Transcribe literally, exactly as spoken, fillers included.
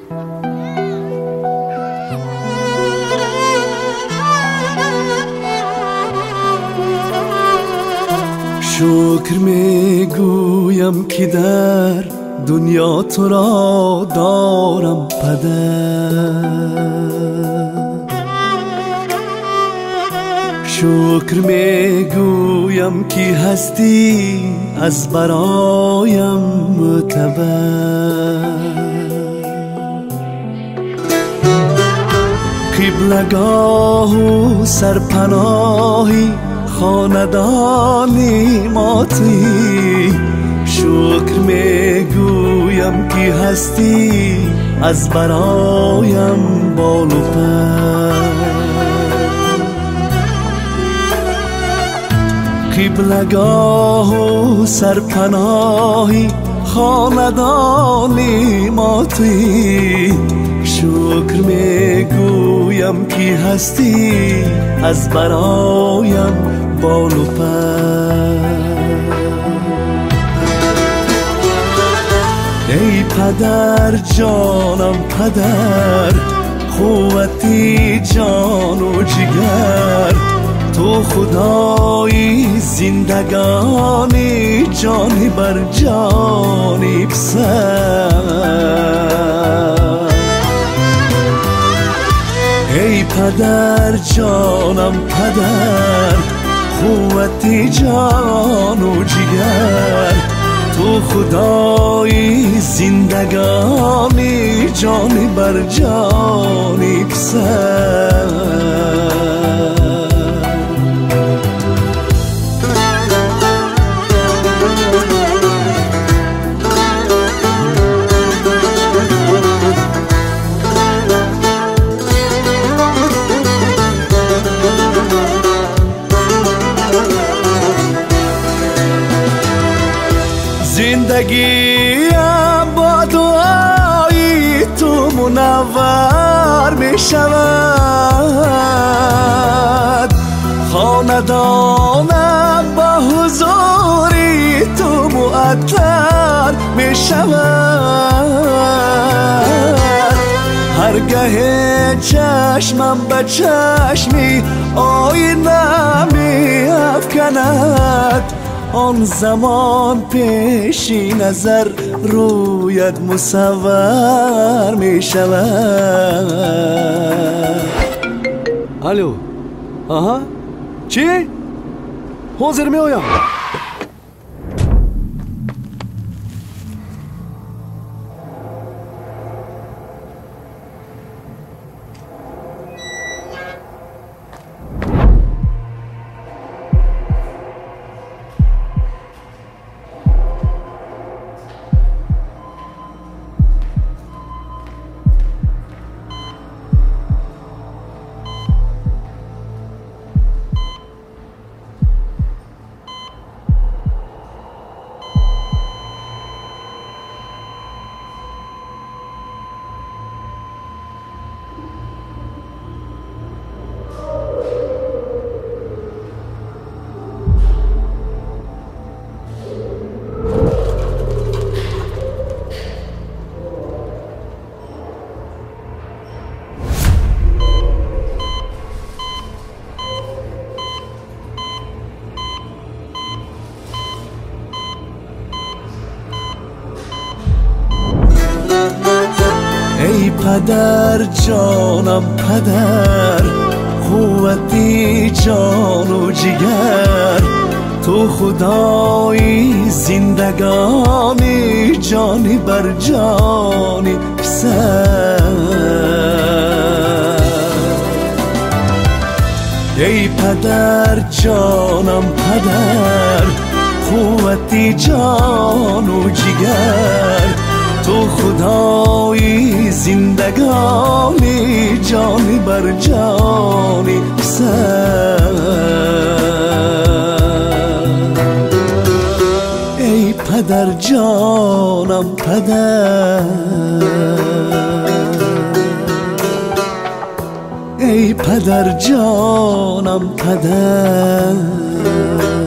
شکر میگویم که در دنیا تو را دارم پدر. شکر میگویم که هستی از برایم معتبر. قبلگاه و سرپناهی خاندانی ماتی. شکر میگویم که هستی از برایم بال و پر. قبلگاه و سرپناهی خاندانی ماتی. شکر میگویم که هستی از برایم بال و پر. ای پدر جانم پدر، قوتی جان و جگر. تو خدای زندگانی، جانی بر جانی پسر. ای پدر جانم پدر، قوتی جان و جگر. تو خدای زندگانی، جانی بر جانی پسر. زندگیم با دعای تو منور می شود. خاندانم با حضوری تو معطر می شود. هرگاه چشمم به چشمی آینه می افکند، آن زمان پیشی نظر رویت مصور می شود. الو، آها، چی؟ حاضر می آیم. ای پدر جانم پدر، قوتی جان و جگر. تو خدای زندگانی، جانی بر جانی پسر. ای پدر جانم پدر، قوتی جان و جگر. تو خدای زندگانی، جانی بر جانی پسر. ای پدر جانم پدر، ای پدر جانم پدر.